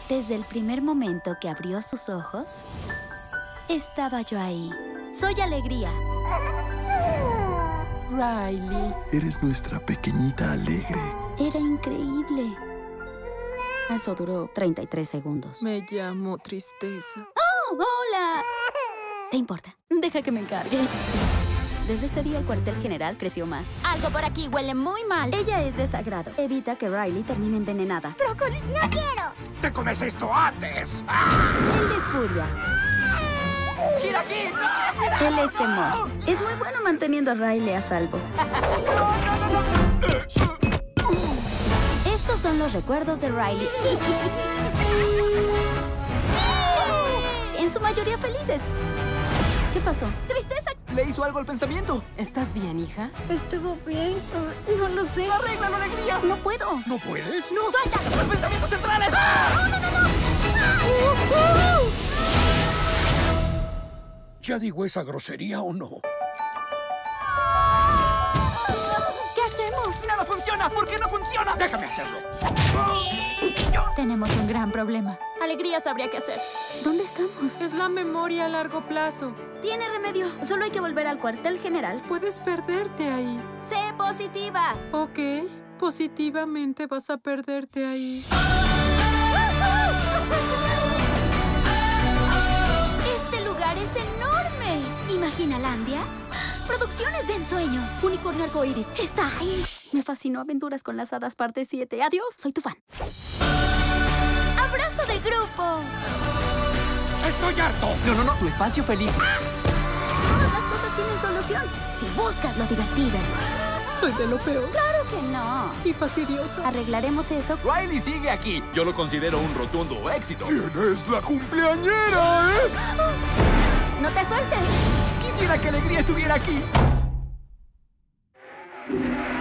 Desde el primer momento que abrió sus ojos, estaba yo ahí. Soy alegría. Riley. Eres nuestra pequeñita alegre. Era increíble. Eso duró 33 segundos. Me llamo Tristeza. ¡Oh, hola! ¿Te importa? Deja que me encargue. Desde ese día el cuartel general creció más. Algo por aquí huele muy mal. Ella es desagrado. Evita que Riley termine envenenada. ¡Brócoli! ¡No quiero! ¡Te comes esto antes! Él es furia. ¡Gira aquí! Él es temor. Es muy bueno manteniendo a Riley a salvo. Estos son los recuerdos de Riley. En su mayoría felices. ¿Qué pasó? ¡Tristeza! ¿Le hizo algo al pensamiento? ¿Estás bien, hija? Estuvo bien. No lo sé. ¡Arregla la alegría! No puedo. ¿No puedes? ¡No! ¡Suelta! ¡Los pensamientos centrales! ¿Ya digo esa grosería o no? ¿Qué hacemos? ¡Nada funciona! ¿Por qué no funciona? ¡Déjame hacerlo! Tenemos un gran problema. Alegría sabría qué hacer. ¿Dónde estamos? Es la memoria a largo plazo. Tiene remedio. Solo hay que volver al cuartel general. Puedes perderte ahí. ¡Sé positiva! Ok. Positivamente vas a perderte ahí. Este lugar es enorme. ¿Imaginalandia? Producciones de ensueños. Unicornio arcoíris. Está ahí. Me fascinó Aventuras con las Hadas parte 7. Adiós, soy tu fan. ¡Abrazo de grupo! ¡Estoy harto! No, tu espacio feliz. Todas las cosas tienen solución si buscas lo divertido. Soy de lo peor. ¡Claro que no! Y fastidiosa. Arreglaremos eso. Riley sigue aquí. Yo lo considero un rotundo éxito. ¿Quién es la cumpleañera, ¡No te sueltes! Quisiera que Alegría estuviera aquí.